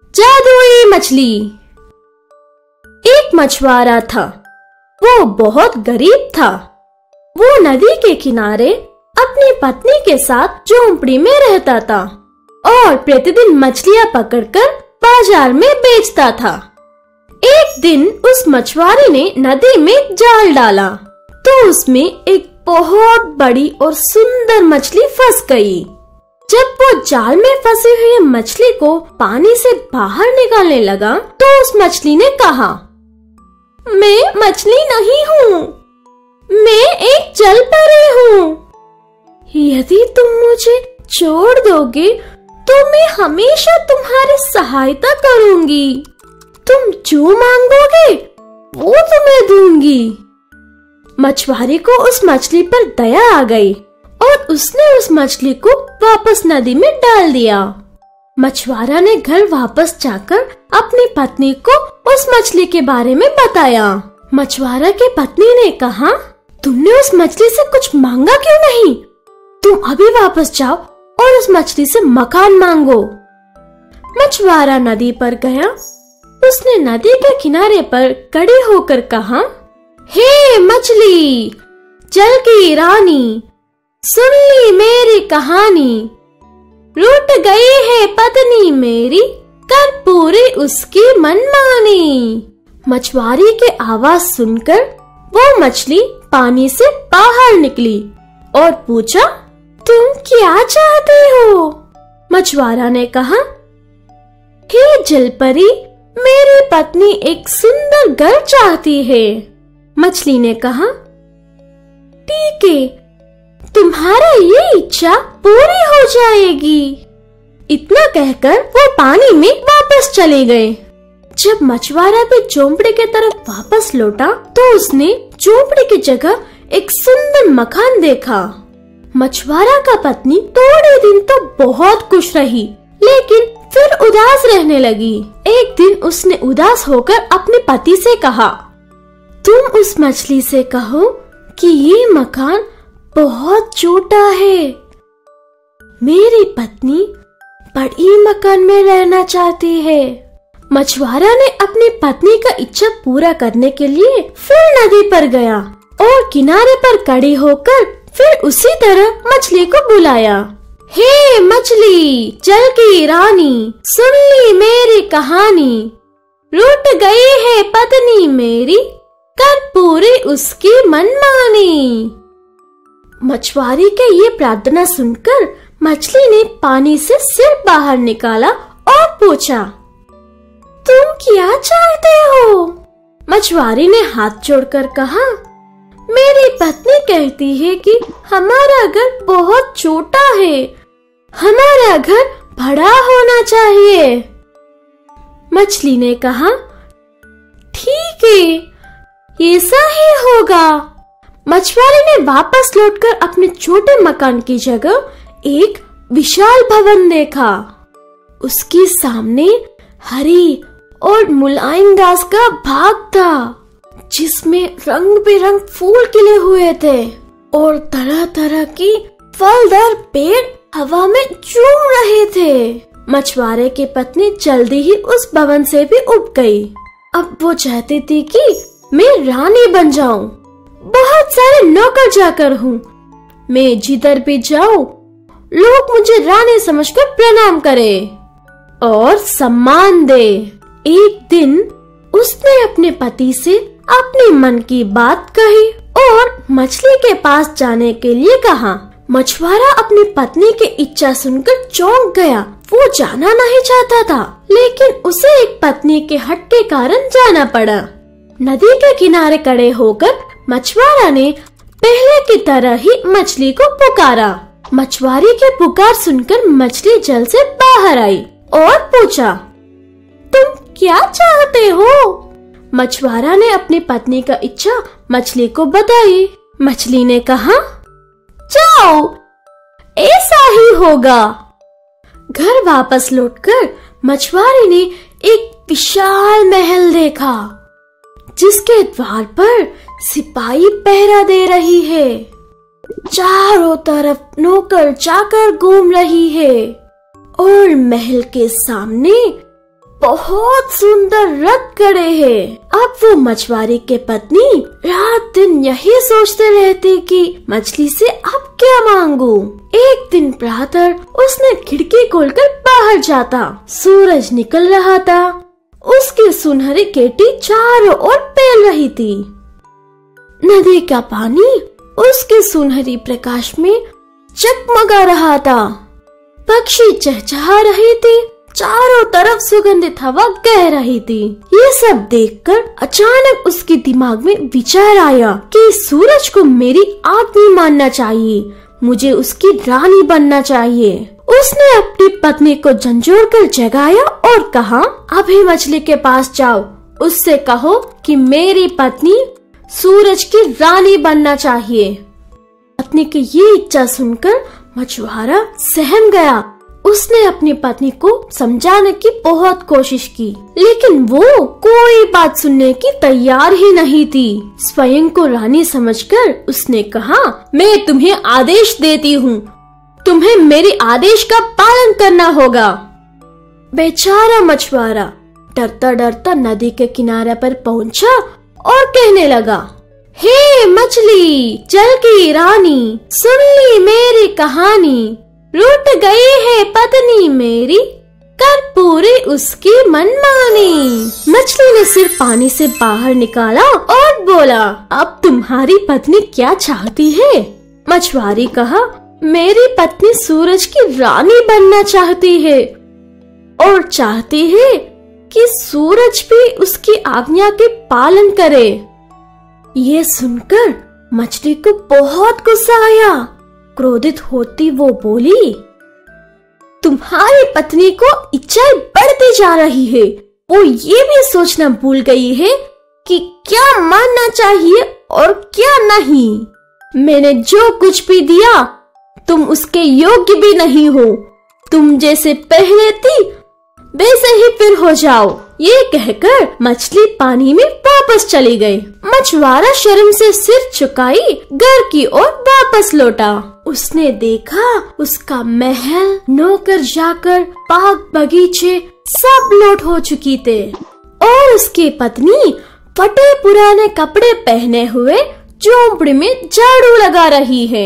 जादुई मछली। एक मछुआरा था, वो बहुत गरीब था। वो नदी के किनारे अपनी पत्नी के साथ झोंपड़ी में रहता था और प्रतिदिन मछलियां पकड़कर बाजार में बेचता था। एक दिन उस मछुआरे ने नदी में जाल डाला तो उसमें एक बहुत बड़ी और सुंदर मछली फंस गई। जब वो जाल में फंसी हुई मछली को पानी से बाहर निकालने लगा तो उस मछली ने कहा, मैं मछली नहीं हूँ, मैं एक जल परी हूँ। यदि तुम मुझे छोड़ दोगे तो मैं हमेशा तुम्हारी सहायता करूँगी। तुम जो मांगोगे वो तुम्हें दूंगी। मछुआरे को उस मछली पर दया आ गई और उसने उस मछली को वापस नदी में डाल दिया। मछुआरा ने घर वापस जाकर अपनी पत्नी को उस मछली के बारे में बताया। मछुआरा की पत्नी ने कहा, तुमने उस मछली से कुछ मांगा क्यों नहीं? तुम अभी वापस जाओ और उस मछली से मकान मांगो। मछुआरा नदी पर गया। उसने नदी के किनारे पर खड़ी होकर कहा, हे मछली, जल की रानी, सुन ली मेरी कहानी। रूठ गई है पत्नी मेरी, कर पूरी उसकी मनमानी। मछुआरे के आवाज सुनकर वो मछली पानी से बाहर निकली और पूछा, तुम क्या चाहते हो? मछुआरा ने कहा, हे जलपरी, मेरी पत्नी एक सुंदर घर चाहती है। मछली ने कहा, ठीक है, तुम्हारा ये इच्छा पूरी हो जाएगी। इतना कहकर वो पानी में वापस चले गए। जब मछुआरा भी झोंपड़ी की तरफ वापस लौटा तो उसने झोंपड़ी की जगह एक सुंदर मकान देखा। मछुआरा का पत्नी थोड़े दिन तो बहुत खुश रही, लेकिन फिर उदास रहने लगी। एक दिन उसने उदास होकर अपने पति से कहा, तुम उस मछली से कहो कि ये मकान बहुत छोटा है। मेरी पत्नी बड़ी मकान में रहना चाहती है। मछुआरा ने अपनी पत्नी का इच्छा पूरा करने के लिए फिर नदी पर गया और किनारे पर खड़ी होकर फिर उसी तरह मछली को बुलाया, हे मछली, जल की रानी, सुन ली मेरी कहानी। रूठ गई है पत्नी मेरी, कर पूरी उसकी मनमानी। मछुआरे के ये प्रार्थना सुनकर मछली ने पानी से सिर बाहर निकाला और पूछा, तुम क्या चाहते हो? मछुआरे ने हाथ जोड़कर कहा, मेरी पत्नी कहती है कि हमारा घर बहुत छोटा है, हमारा घर बड़ा होना चाहिए। मछली ने कहा, ठीक है, ऐसा ही होगा। मछुआरे ने वापस लौटकर अपने छोटे मकान की जगह एक विशाल भवन देखा। उसके सामने हरी और मुलायम घास का बाग था, जिसमें रंग बिरंग फूल खिले हुए थे और तरह तरह की फलदार पेड़ हवा में झूम रहे थे। मछुआरे की पत्नी जल्दी ही उस भवन से भी उब गई। अब वो चाहती थी कि मैं रानी बन जाऊं, बहुत सारे नौकर चाकर हूँ, मैं जिधर भी जाऊं लोग मुझे रानी समझकर प्रणाम करें और सम्मान दे। एक दिन उसने अपने पति से अपने मन की बात कही और मछली के पास जाने के लिए कहा। मछुआरा अपनी पत्नी की इच्छा सुनकर चौंक गया। वो जाना नहीं चाहता था, लेकिन उसे एक पत्नी के हट के कारण जाना पड़ा। नदी के किनारे खड़े होकर मछुआरा ने पहले की तरह ही मछली को पुकारा। मछुआरे के पुकार सुनकर मछली जल से बाहर आई और पूछा, तुम क्या चाहते हो? मछुआरा ने अपनी पत्नी का इच्छा मछली को बताई। मछली ने कहा, जाओ, ऐसा ही होगा। घर वापस लौटकर मछुआरे ने एक विशाल महल देखा, जिसके द्वार पर सिपाही पहरा दे रही है। चारों तरफ नौकर चाकर घूम रही है और महल के सामने बहुत सुंदर रथ गड़े हैं। अब वो मछुआरे के पत्नी रात दिन यही सोचते रहती कि मछली से अब क्या मांगू। एक दिन प्रातः उसने खिड़की खोलकर बाहर जाता। सूरज निकल रहा था। उसकी सुनहरी केटी चारों ओर फैल रही थी। नदी का पानी उसके सुनहरी प्रकाश में चकमगा रहा था। पक्षी चहचहा रहे थे। चारों तरफ सुगंधित हवा बह रही थी। ये सब देखकर अचानक उसके दिमाग में विचार आया कि सूरज को मेरी आज्ञा मानना चाहिए, मुझे उसकी रानी बनना चाहिए। उसने अपनी पत्नी को झंझोड़ कर जगाया और कहा, अभी मछली के पास जाओ, उससे कहो कि मेरी पत्नी सूरज की रानी बनना चाहिए। पत्नी की ये इच्छा सुनकर मछुआरा सहम गया। उसने अपनी पत्नी को समझाने की बहुत कोशिश की, लेकिन वो कोई बात सुनने की तैयार ही नहीं थी। स्वयं को रानी समझकर उसने कहा, मैं तुम्हें आदेश देती हूँ, तुम्हें मेरे आदेश का पालन करना होगा। बेचारा मछुआरा डरता डरता नदी के किनारे पर पहुँचा और कहने लगा, हे मछली, जल की रानी, सुन ली मेरी कहानी। रूठ गई है पत्नी मेरी, कर पूरी उसकी मनमानी। मछली ने सिर पानी से बाहर निकाला और बोला, अब तुम्हारी पत्नी क्या चाहती है? मछुआरी कहा, मेरी पत्नी सूरज की रानी बनना चाहती है और चाहती है कि सूरज भी उसकी आज्ञा के पालन करे। ये सुनकर मछली को बहुत गुस्सा आया। क्रोधित होती वो बोली, तुम्हारी पत्नी को इच्छाएं बढ़ती जा रही है। वो ये भी सोचना भूल गई है कि क्या मानना चाहिए और क्या नहीं। मैंने जो कुछ भी दिया, तुम उसके योग्य भी नहीं हो। तुम जैसे पहले थी वैसे ही फिर हो जाओ। ये कहकर मछली पानी में वापस चली गई। मछुआरा शर्म से सिर झुकाई घर की ओर वापस लौटा। उसने देखा उसका महल, नौकर जाकर, बाग बगीचे सब लूट हो चुकी थे और उसकी पत्नी फटे पुराने कपड़े पहने हुए झोंपड़ी में झाड़ू लगा रही है।